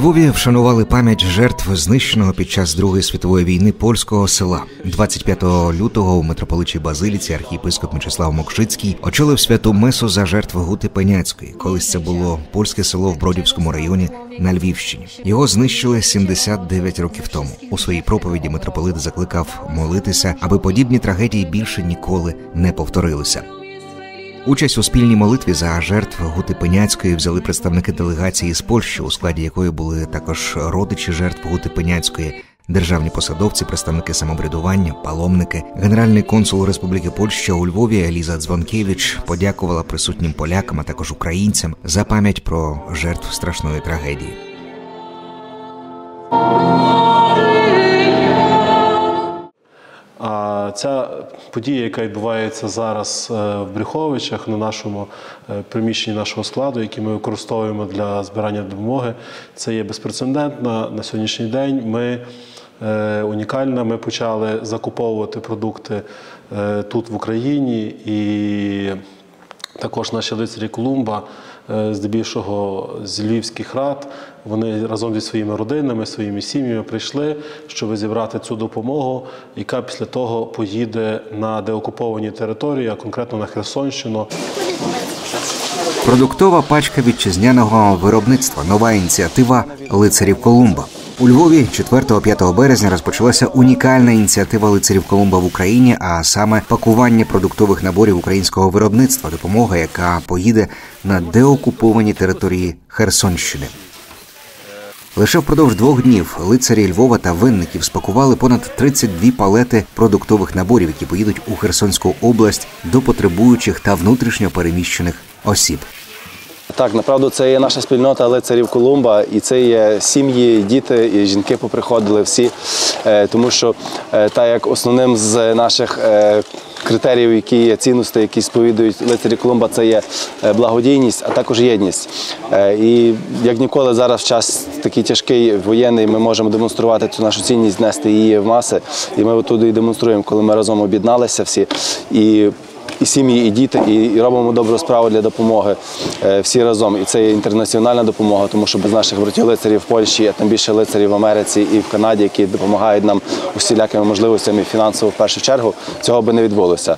Львові вшанували пам'ять жертв знищеного під час Другої світової війни польського села. 25 лютого у митрополичій Базиліці архієпископ Мічеслав Мокшицький очолив святу месу за жертви Гути Пеняцької. Колись це було польське село в Бродівському районі на Львівщині. Його знищили 79 років тому. У своїй проповіді митрополит закликав молитися, аби подібні трагедії більше ніколи не повторилися. Участь у спільній молитві за жертв Гути Пеняцької взяли представники делегації з Польщі, у складі якої були також родичі жертв Гути Пеняцької, державні посадовці, представники самоврядування, паломники. Генеральний консул Республіки Польща у Львові Еліза Дзвонкевич подякувала присутнім полякам, а також українцям за пам'ять про жертв страшної трагедії. А ця подія, яка відбувається зараз в Брюховичах, на нашому приміщенні нашого складу, який ми використовуємо для збирання допомоги, це є безпрецедентна на сьогоднішній день. Унікальна. Ми почали закуповувати продукти тут в Україні, і також наші лицарі Колумба, здебільшого з львівських рад, вони разом зі своїми родинами, своїми сім'ями прийшли, щоб зібрати цю допомогу, яка після того поїде на деокуповані території, а конкретно на Херсонщину. Продуктова пачка вітчизняного виробництва. Нова ініціатива лицарів Колумба. У Львові 4-5 березня розпочалася унікальна ініціатива лицарів Колумба в Україні, а саме пакування продуктових наборів українського виробництва, допомога, яка поїде на деокуповані території Херсонщини. Лише впродовж 2 днів лицарі Львова та Винників спакували понад 32 палети продуктових наборів, які поїдуть у Херсонську область до потребуючих та внутрішньо переміщених осіб. Так, направду, це є наша спільнота лицарів Колумба, і це є сім'ї, діти і жінки поприходили всі, тому що так як основним з наших критеріїв, які є цінності, які сповідують лицарі Колумба, це є благодійність, а також єдність. І як ніколи зараз в час такий тяжкий воєнний ми можемо демонструвати цю нашу цінність, нести її в маси, і ми отуди і демонструємо, коли ми разом об'єдналися всі, і сім'ї, і діти, і робимо добру справу для допомоги всі разом. І це є інтернаціональна допомога, тому що без наших братів-лицарів в Польщі, а тим більше лицарів в Америці і в Канаді, які допомагають нам усілякими можливостями фінансово в першу чергу, цього би не відбулося.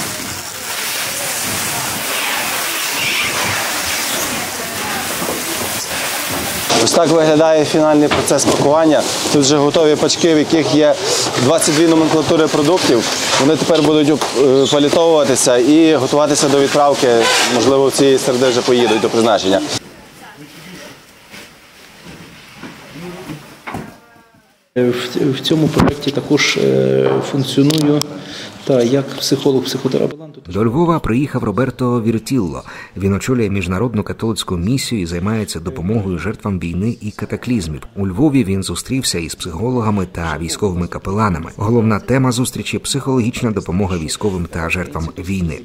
Ось так виглядає фінальний процес пакування. Тут вже готові пачки, в яких є 22 номенклатури продуктів. Вони тепер будуть палітовуватися і готуватися до відправки. Можливо, в цієї середи вже поїдуть до призначення. В цьому проєкті також функціоную як психолог-психотерапевт. До Львова приїхав Роберто Віртілло. Він очолює міжнародну католицьку місію і займається допомогою жертвам війни і катаклізмів. У Львові він зустрівся із психологами та військовими капеланами. Головна тема зустрічі – психологічна допомога військовим та жертвам війни.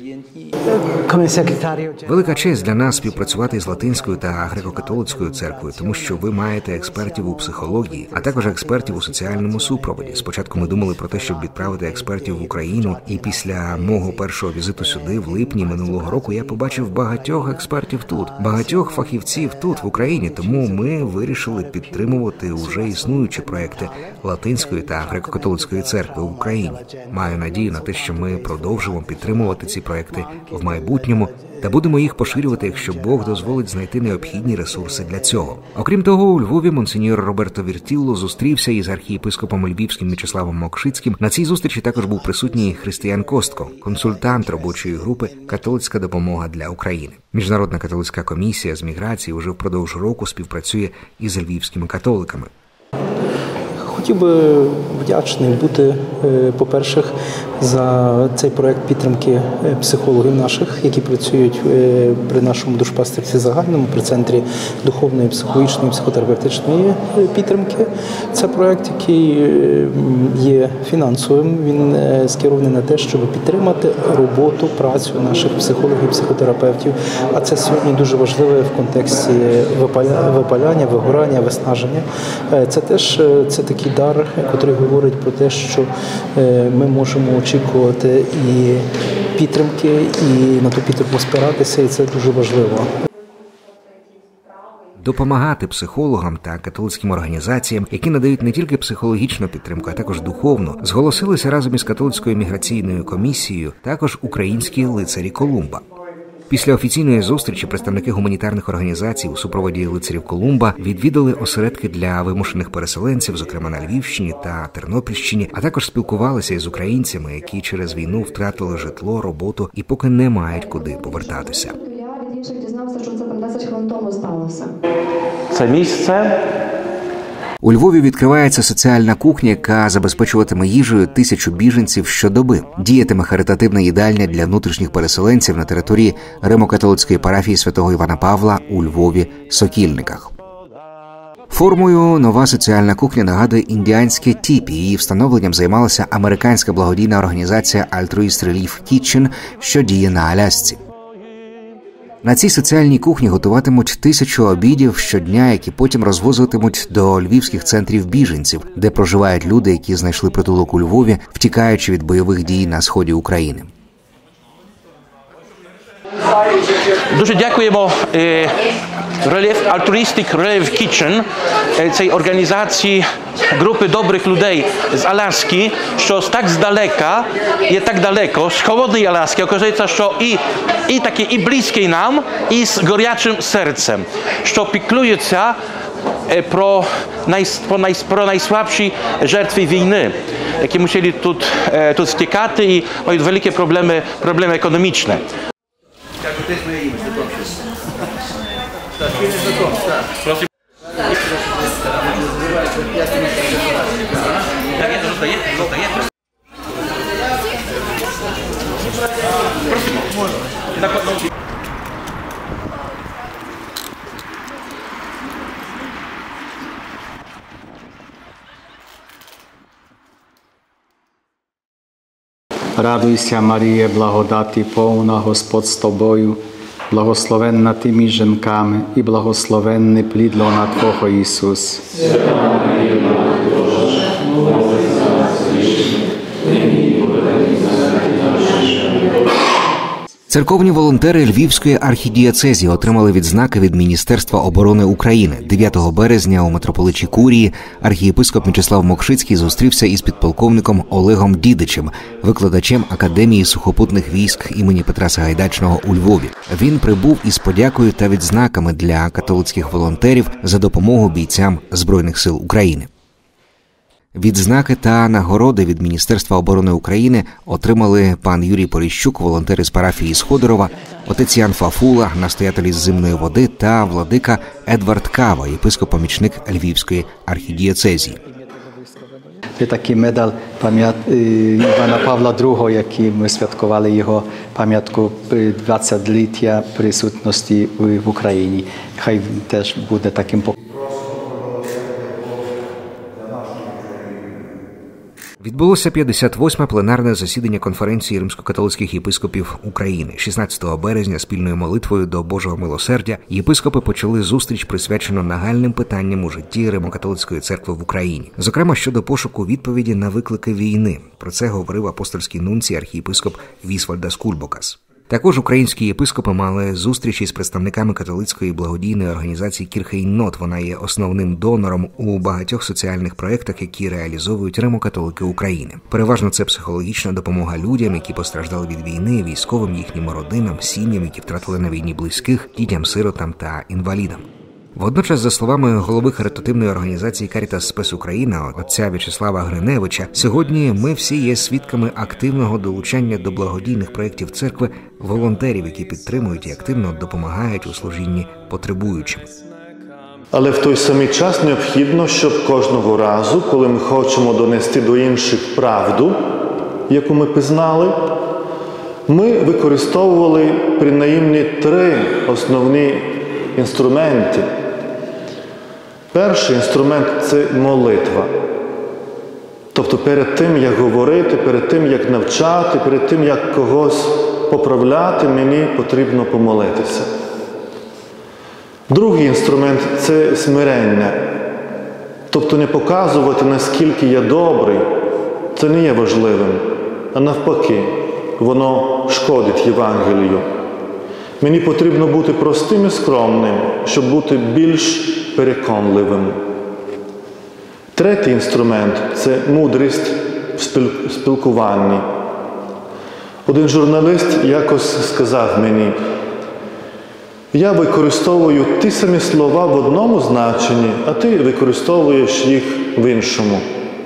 Велика честь для нас співпрацювати з Латинською та Греко-католицькою церквою, тому що ви маєте експертів у психології, а також експертів у соціальному супроводі. Спочатку ми думали про те, щоб відправити експертів в Україну, і після мого першого візиту сюди, в липні минулого року, я побачив багатьох експертів тут, багатьох фахівців тут, в Україні, тому ми вирішили підтримувати уже існуючі проекти Латинської та Греко-католицької церкви в Україні. Маю надію на те, що ми продовжимо підтримувати ці проекти в майбутньому та будемо їх поширювати, якщо Бог дозволить знайти необхідні ресурси для цього. Окрім того, у Львові монсеньор Роберто Віртілло зустрівся із архієпископом Львівським Мічеславом Мокшицьким. На цій зустрічі також був присутній Християн Костко, консультант робочої групи «Католицька допомога для України». Міжнародна католицька комісія з міграції уже впродовж року співпрацює із львівськими католиками. Хотів би вдячний бути, по-перше, за цей проєкт підтримки психологів наших, які працюють при нашому душпастерстві загальному, при Центрі духовної, психологічної, психотерапевтичної підтримки. Це проєкт, який є фінансовим, він скерований на те, щоб підтримати роботу, працю наших психологів, психотерапевтів. А це сьогодні дуже важливо в контексті випаляння, вигорання, виснаження. Це теж такий дар, який говорить про те, що ми можемо очікувати і підтримки, і на ту підтримку спиратися, і це дуже важливо. допомагати психологам та католицьким організаціям, які надають не тільки психологічну підтримку, а також духовну, зголосилися разом із католицькою міграційною комісією також українські лицарі Колумба. Після офіційної зустрічі представники гуманітарних організацій у супроводі лицарів Колумба відвідали осередки для вимушених переселенців, зокрема на Львівщині та Тернопільщині, а також спілкувалися із українцями, які через війну втратили житло, роботу і поки не мають куди повертатися. Я від інших дізнався, що це там 10 хвилин тому сталося. Це місце. У Львові відкривається соціальна кухня, яка забезпечуватиме їжею 1000 біженців щодоби. Діятиме харитативна їдальня для внутрішніх переселенців на території Римо-католицької парафії святого Івана Павла у Львові-Сокільниках. Формою нова соціальна кухня нагадує індіанське тіпі. Її встановленням займалася американська благодійна організація Altruist Relief Kitchen, що діє на Алясці. На цій соціальній кухні готуватимуть 1000 обідів щодня, які потім розвозитимуть до львівських центрів біженців, де проживають люди, які знайшли притулок у Львові, втікаючи від бойових дій на сході України. Дуже дякуємо Altruistic Relief Kitchen, цій організації групи добрих людей з Аляски, що так здалека, є так далеко, з холодної Аляски, оказується, що і таке, і близьке нам, і з горячим серцем, що піклуються про найслабші жертви війни, які мусили тут втікати і мають великі проблеми економічні. Радуйся, Маріє, благодаті повна, Господь з тобою, благословенна ти між жінками і благословенний плід лона Твого Ісус. Церковні волонтери Львівської архідієцезії отримали відзнаки від Міністерства оборони України. 9 березня у митрополичій Курії архієпископ Мічеслав Мокшицький зустрівся із підполковником Олегом Дідичем, викладачем Академії сухопутних військ імені Петра Сагайдачного у Львові. Він прибув із подякою та відзнаками для католицьких волонтерів за допомогу бійцям Збройних сил України. Відзнаки та нагороди від Міністерства оборони України отримали пан Юрій Поліщук, волонтер із парафії Сходорова, отець Ян Фафула, настоятель із Зимної води та владика Едвард Кава, єпископ-помічник Львівської архідієцезії. Це такий медаль Івана Павла II, який ми святкували його пам'ятку 20-ліття присутності в Україні. Хай теж буде таким Відбулося 58-ме пленарне засідання конференції римсько-католицьких єпископів України. 16 березня спільною молитвою до Божого милосердя єпископи почали зустріч, присвячену нагальним питанням у житті Римо-католицької церкви в Україні. Зокрема, щодо пошуку відповіді на виклики війни. Про це говорив апостольський нунцій архієпископ Вісвальдас Кульбокас. Також українські єпископи мали зустрічі з представниками католицької благодійної організації Кірхейнот. Вона є основним донором у багатьох соціальних проєктах, які реалізовують Римо-католики України. Переважно це психологічна допомога людям, які постраждали від війни, військовим, їхнім родинам, сім'ям, які втратили на війні близьких, дітям-сиротам та інвалідам. Водночас, за словами голови харитативної організації «Карітас Спес Україна» отця В'ячеслава Гриневича, сьогодні ми всі є свідками активного долучання до благодійних проєктів церкви волонтерів, які підтримують і активно допомагають у служінні потребуючим. Але в той самий час необхідно, щоб кожного разу, коли ми хочемо донести до інших правду, яку ми пізнали, ми використовували принаймні 3 основні інструменти. Перший інструмент – це молитва. Тобто перед тим, як говорити, перед тим, як навчати, перед тим, як когось поправляти, мені потрібно помолитися. Другий інструмент – це смирення. Тобто не показувати, наскільки я добрий, це не є важливим, а навпаки, воно шкодить Євангелію. Мені потрібно бути простим і скромним, щоб бути більш переконливим. Третій інструмент – це мудрість в спілкуванні. Один журналіст якось сказав мені: я використовую ті самі слова в одному значенні, а ти використовуєш їх в іншому.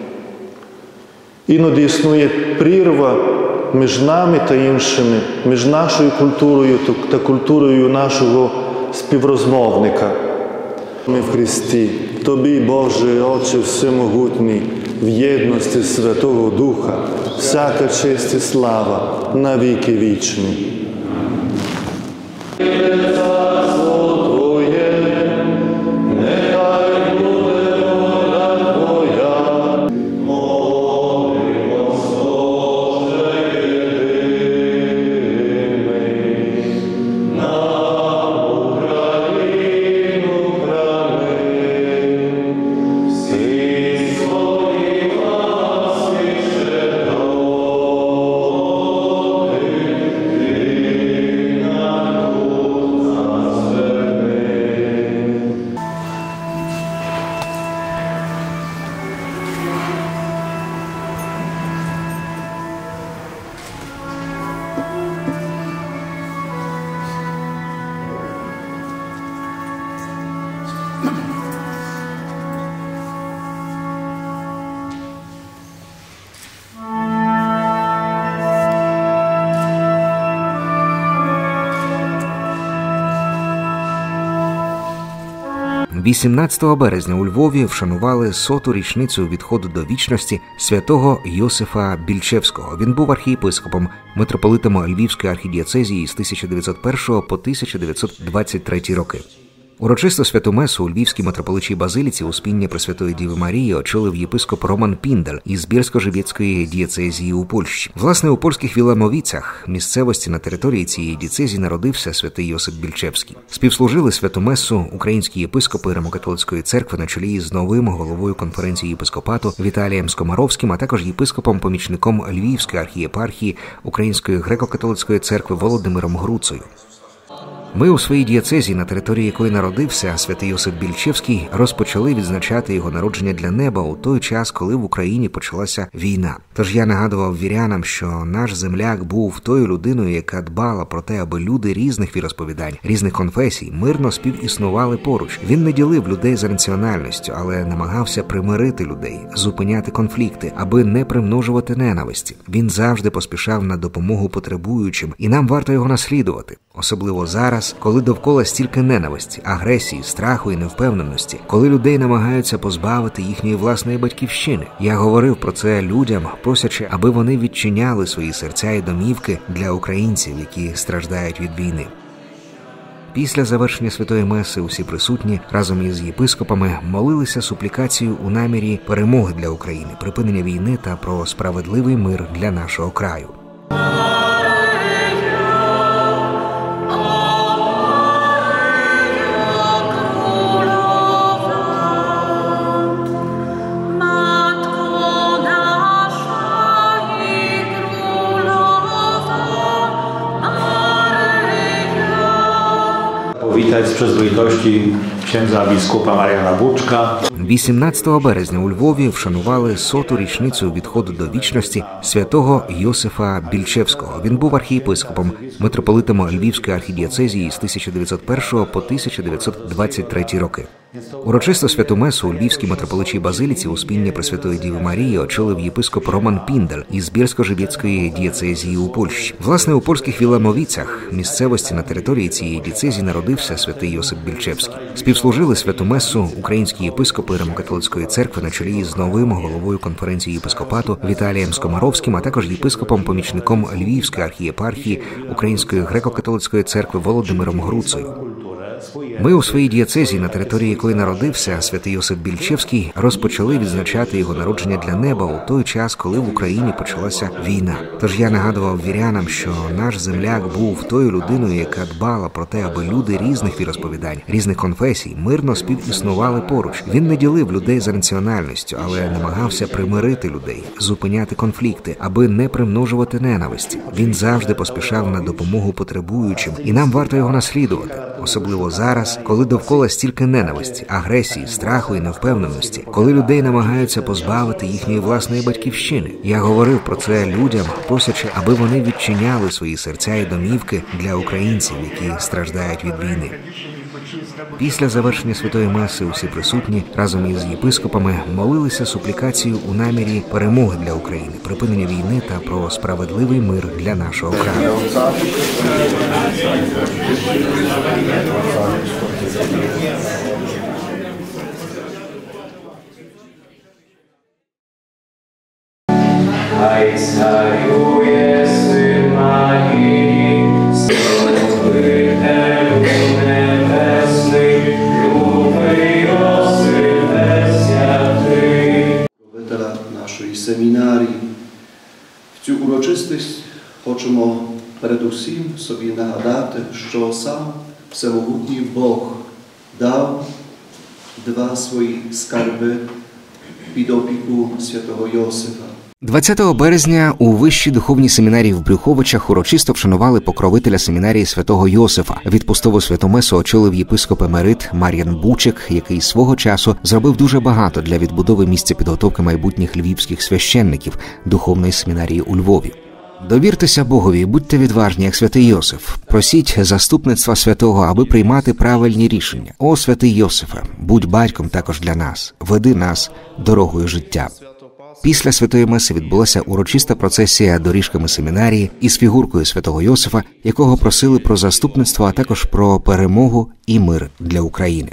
Іноді існує прірва між нами та іншими, між нашою культурою та культурою нашого співрозмовника. Ми в Христі, Тобі, Боже, Отче Всемогутній, в єдності Святого Духа, всяка честь і слава на віки вічні. – 18 березня у Львові вшанували 100-ту річницю відходу до вічності святого Йосифа Більчевського. Він був архієпископом, митрополитом Львівської архідієцезії з 1901 по 1923 роки. Урочисто святу месу у Львівській митрополичій базиліці Успіння Пресвятої Діви Марії очолив єпископ Роман Піндель із Бірсько-Живєцької дієцезії у Польщі. Власне, у польських Віламовіцях, місцевості на території цієї дієцезії, народився святий Йосип Більчевський. Співслужили святу месу українські єпископи Римо-католицької церкви на чолі з новим головою конференції єпископату Віталієм Скомаровським, а також єпископом-помічником Львівської архієпархії Української греко-католицької церкви Володимиром Груцею. Ми у своїй дієцезії, на території якої народився святий Йосип Більчевський, розпочали відзначати його народження для неба у той час, коли в Україні почалася війна. Тож я нагадував вірянам, що наш земляк був тою людиною, яка дбала про те, аби люди різних віросповідань, різних конфесій мирно співіснували поруч. Він не ділив людей за національністю, але намагався примирити людей, зупиняти конфлікти, аби не примножувати ненависті. Він завжди поспішав на допомогу потребуючим, і нам варто його наслідувати. Особливо зараз, коли довкола стільки ненависті, агресії, страху і невпевненості, коли людей намагаються позбавити їхньої власної батьківщини. Я говорив про це людям, просячи, аби вони відчиняли свої серця і домівки для українців, які страждають від війни. Після завершення святої меси усі присутні разом із єпископами молилися суплікацію у намірі перемоги для України, припинення війни та про справедливий мир для нашого краю. Powitać z przyzwoitości księdza biskupa Mariana Buczka. 18 березня у Львові вшанували 100-ту річницю відходу до вічності святого Йосифа Більчевського. Він був архієпископом, митрополитом Львівської архідієцезії з 1901 по 1923 роки. Урочисто святу месу у Львівській митрополичій базиліці Успіння Пресвятої Діви Марії очолив єпископ Роман Піндель із Бірсько-Живєцької дієцезії у Польщі. Власне, у польських Віламовіцях, місцевості на території цієї дієцезії, народився святий Йосип Більчевський. Співслужили святу месу українські єпископи Римо-католицької церкви на чолі з новим головою конференції єпископату Віталієм Скомаровським, а також єпископом-помічником Львівської архієпархії Української греко-католицької церкви Володимиром Груцею. Ми у своїй дієцезі, на території якої народився святий Йосип Більчевський, розпочали відзначати його народження для неба у той час, коли в Україні почалася війна. Тож я нагадував вірянам, що наш земляк був тою людиною, яка дбала про те, аби люди різних віросповідань, різних конфесій мирно співіснували поруч. Він не ділив людей за національністю, але намагався примирити людей, зупиняти конфлікти, аби не примножувати ненависті. Він завжди поспішав на допомогу потребуючим, і нам варто його наслідувати. Особливо зараз, коли довкола стільки ненависті, агресії, страху і невпевненості, коли людей намагаються позбавити їхньої власної батьківщини. Я говорив про це людям, просячи, аби вони відчиняли свої серця і домівки для українців, які страждають від війни. Після завершення Святої Меси усі присутні разом із єпископами молилися суплікацію у намірі перемоги для України, припинення війни та про справедливий мир для нашого краю. Нашої семінарії. В цю урочистість хочемо передусім собі нагадати, що сам Всемогутній Бог дав два свої скарби під опіку святого Йосифа. 20 березня у Вищій духовній семінарії в Брюховичах урочисто вшанували покровителя семінарії святого Йосифа. Відпустову святу месу очолив єпископ емерит Мар'ян Бучик, який свого часу зробив дуже багато для відбудови місця підготовки майбутніх львівських священників духовної семінарії у Львові. Довіртеся Богові і будьте відважні, як святий Йосиф. Просіть заступництва святого, аби приймати правильні рішення. О, святий Йосифе, будь батьком також для нас, веди нас дорогою життя. Після Святої Меси відбулася урочиста процесія доріжками семінарії із фігуркою святого Йосифа, якого просили про заступництво, а також про перемогу і мир для України.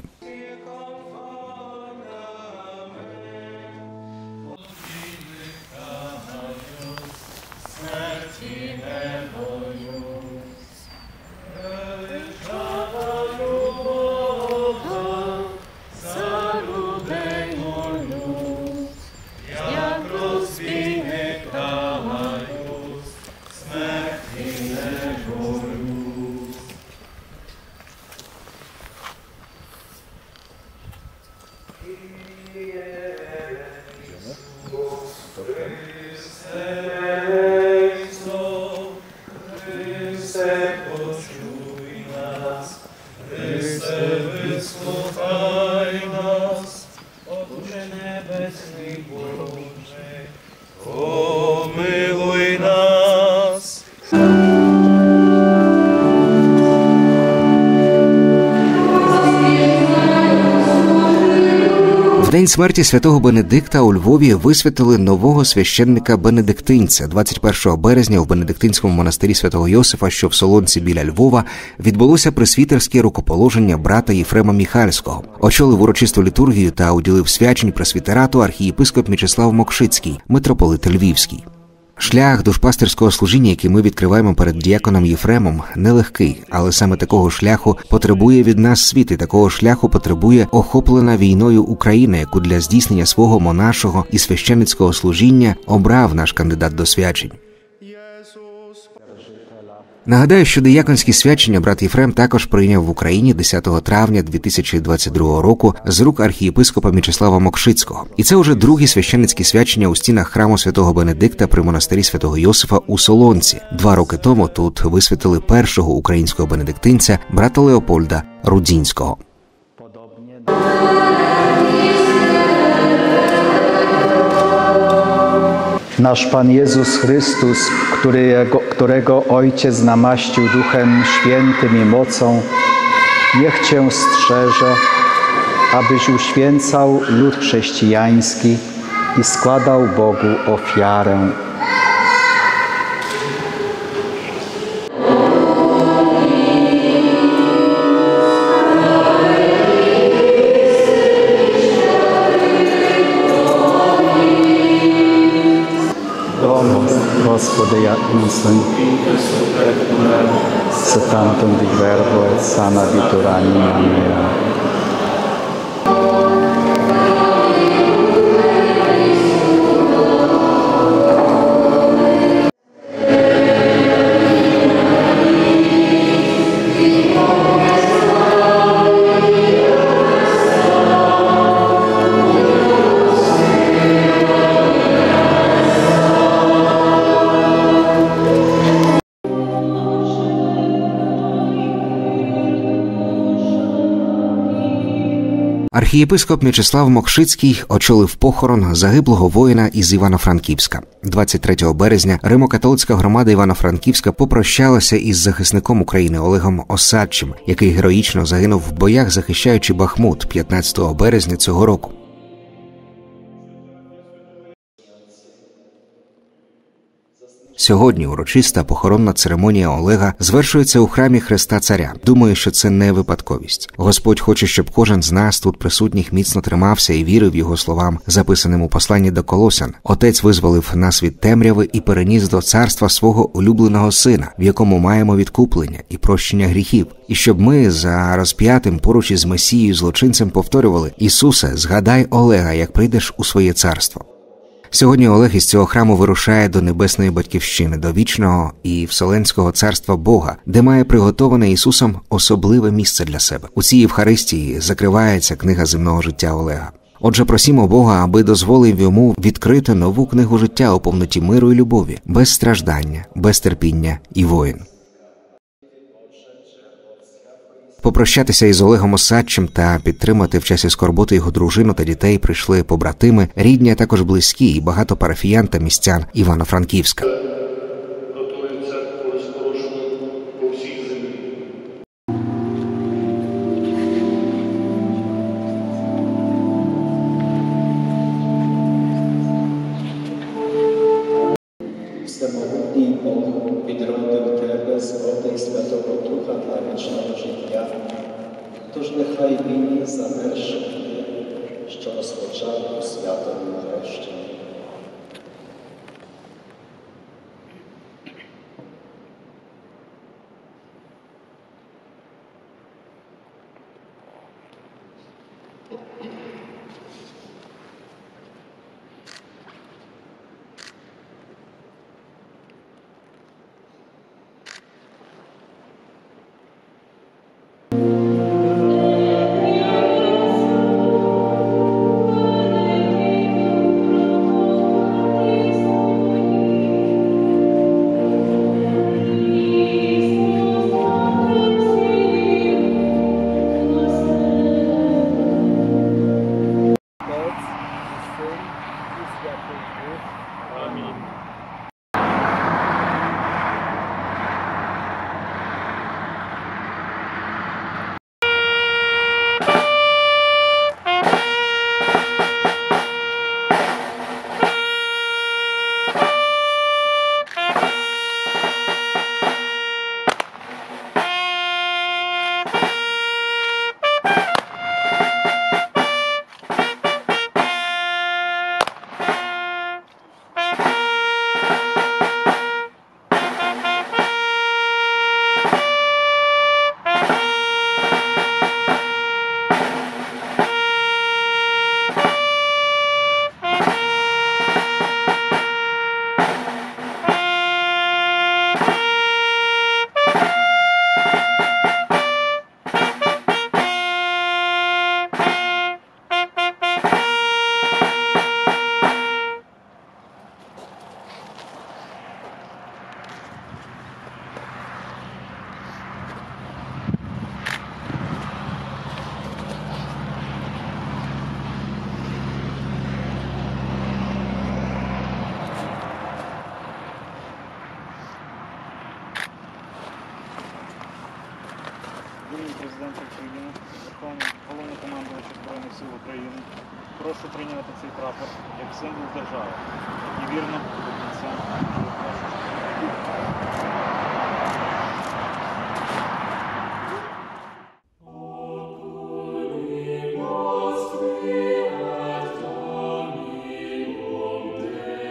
В день смерті святого Бенедикта у Львові висвятили нового священника-бенедиктинця. 21 березня в Бенедиктинському монастирі святого Йосифа, що в Солонці біля Львова, відбулося пресвітерське рукоположення брата Єфрема Міхальського. Очолив урочисту літургію та уділив свячень пресвітерату архієпископ Мічеслав Мокшицький, митрополит Львівський. Шлях душпастерського служіння, який ми відкриваємо перед діяконом Єфремом, нелегкий, але саме такого шляху потребує від нас світ, і такого шляху потребує охоплена війною Україна, яку для здійснення свого монашого і священницького служіння обрав наш кандидат до свячень. Нагадаю, що дияконські свячення брат Єфрем також прийняв в Україні 10 травня 2022 року з рук архієпископа Мічеслава Мокшицького. І це вже другі священницькі свячення у стінах храму святого Бенедикта при монастирі святого Йосифа у Солонці. 2 роки тому тут висвятили першого українського бенедиктинця брата Леопольда Рудзінського. Nasz Pan Jezus Chrystus, którego Ojciec namaścił Duchem Świętym i mocą, niech Cię strzeże, abyś uświęcał lud chrześcijański i składał Bogu ofiarę. Господи, я esse tantum di verbo et sana vitur anima mea. Архієпископ М'ячеслав Мокшицький очолив похорон загиблого воїна із Івано-Франківська. 23 березня Римо-католицька громада Івано-Франківська попрощалася із захисником України Олегом Осадчим, який героїчно загинув в боях, захищаючи Бахмут 15 березня цього року. Сьогодні урочиста похоронна церемонія Олега звершується у храмі Христа Царя. Думаю, що це не випадковість. Господь хоче, щоб кожен з нас тут присутніх міцно тримався і вірив його словам, записаним у посланні до Колосян. Отець визволив нас від темряви і переніс до царства свого улюбленого Сина, в якому маємо відкуплення і прощення гріхів. І щоб ми за розп'ятим поруч із Месією злочинцем повторювали: «Ісусе, згадай Олега, як прийдеш у своє царство». Сьогодні Олег із цього храму вирушає до небесної батьківщини, до вічного і вселенського царства Бога, де має приготоване Ісусом особливе місце для себе. У цій Євхаристії закривається книга земного життя Олега. Отже, просімо Бога, аби дозволив йому відкрити нову книгу життя у повноті миру і любові, без страждання, без терпіння і воїн. Попрощатися із Олегом Осадчим та підтримати в часі скорботи його дружину та дітей прийшли побратими, рідні, а також близькі і багато парафіян та містян Івано-Франківська. Всемогутній Бог відродив тебе з води Святого Духа для вічного життя. Тож нехай він завершить, що розпочав у святому хрещенні. Президента України, Верховний Головнокомандувача Збройних сил України, прошу прийняти цей прапор як символ держави і вірно до кінця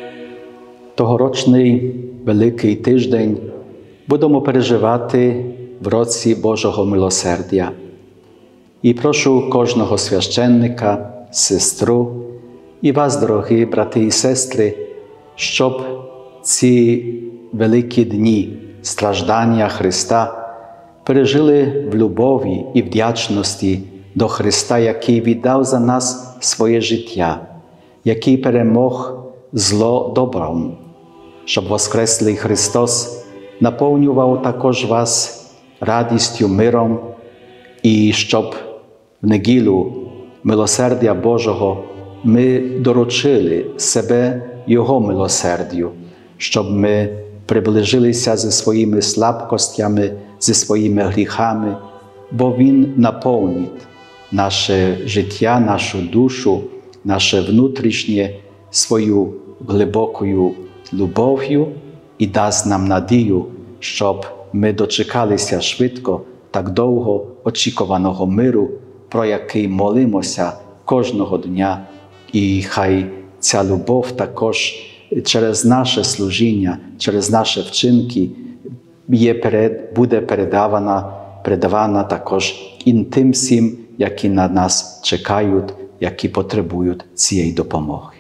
Тогорочний Великий тиждень будемо переживати в році Божого милосердя. І прошу кожного священника, сестру і вас, дорогі брати і сестри, щоб ці великі дні страждання Христа пережили в любові і вдячності до Христа, який віддав за нас своє життя, який перемог зло добром, щоб воскреслий Христос наповнював також вас радістю, миром, і щоб в неділю милосердя Божого ми доручили себе Його милосердю, щоб ми приближилися зі своїми слабкостями, зі своїми гріхами, бо Він наповнить наше життя, нашу душу, наше внутрішнє свою глибокою любов'ю і дасть нам надію, щоб ми дочекалися швидко так довго очікуваного миру, про який молимося кожного дня. І хай ця любов також через наше служіння, через наші вчинки буде передавана також і тим всім, які на нас чекають, які потребують цієї допомоги.